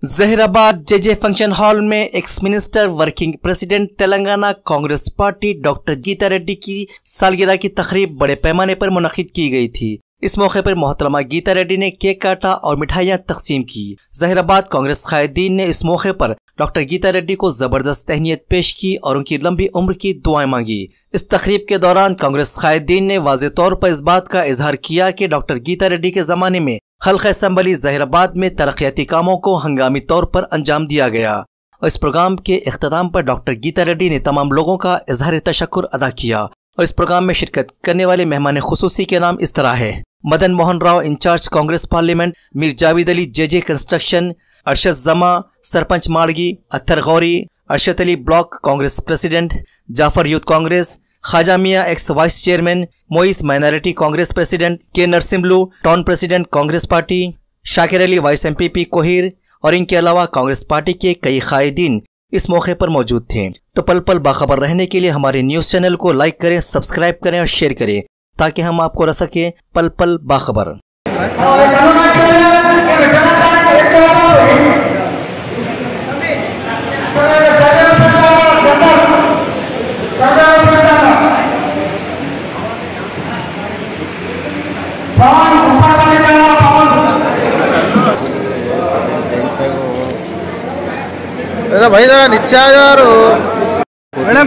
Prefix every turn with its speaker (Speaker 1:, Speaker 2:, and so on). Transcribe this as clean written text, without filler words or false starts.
Speaker 1: Zaheerabad JJ function hall में ex minister working president Telangana Congress party doctor Geeta Reddy की सालगिरह की तकरीब बड़े पैमाने पर मुनक्किद की गई थी। इस मौके पर मोहतरमा गीता रेड्डी ने केक काटा और मिठाइयां तकसीम की। जहीराबाद कांग्रेस कायदीन ने इस मौके पर डॉक्टर गीता रेड्डी को जबरदस्त तहनीत पेश की और उनकी लंबी उम्र की दुआएं मांगी। इस तकरीब के दौरान कांग्रेस कायदीन ने वाज़ेह तौर पर इस बात का इजहार किया कि डॉक्टर गीता रेड्डी के जमाने में हल्का असम्बली जहीराबाद में तरक्याती कामों को हंगामी तौर पर अंजाम दिया गया। और इस प्रोग्राम के इख्तिताम पर डॉक्टर गीता रेड्डी ने तमाम लोगों का इजहार तशक्कुर अदा किया। और इस प्रोग्राम में शिरकत करने वाले मेहमान खुसूसी के नाम इस तरह है: Madan Mohan Rao in-charge Congress parliament, Mir Javed Ali JJ construction, Arshad Jama sarpanch Madgi, Attar Gauri, Arshad Ali block Congress president, Jafar youth Congress, Khwaja Miyan ex vice chairman, Mois minority Congress president, K Narsimlu town president Congress party, Shakir Ali vice MPP Kohir और इनके अलावा कांग्रेस पार्टी के कई कायदीन इस मौके पर मौजूद थे। तो पल पल बाखबर रहने के लिए हमारे न्यूज चैनल को लाइक करें, सब्सक्राइब करें और शेयर करें ताकि हम आपको रह सके पल पल बाखबर।
Speaker 2: भाई जरा नीचे आ जाओ मैडम।